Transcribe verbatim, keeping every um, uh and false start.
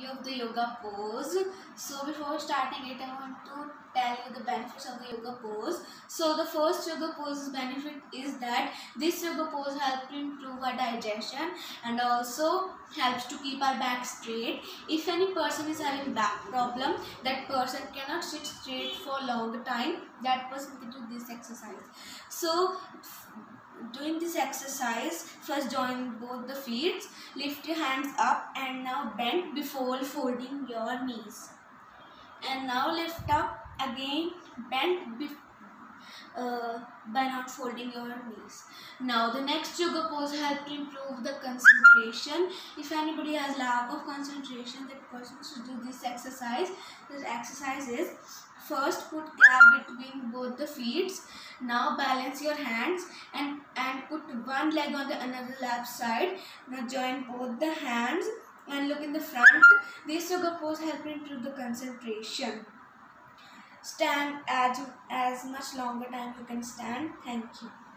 overview of the yoga pose. So before starting it, I want to tell you the benefits of the yoga pose. So the first yoga pose benefit is that this yoga pose helps to improve our digestion and also helps to keep our back straight. If any person is having back problem, that person cannot sit straight for a long time, that person can do this exercise. So doing this exercise, first join both the feet, lift your hands up and now bend before folding your knees, and now lift up again, bend before uh, by not folding your knees. Now the next yoga pose help to improve the concentration. If anybody has lack of concentration, that person should do this exercise. This exercise is, first put gap between both the feet. Now balance your hands and and put one leg on the another left side. Now join both the hands and look in the front. This yoga pose help improve the concentration. Stand as as much longer time you can stand. Thank you.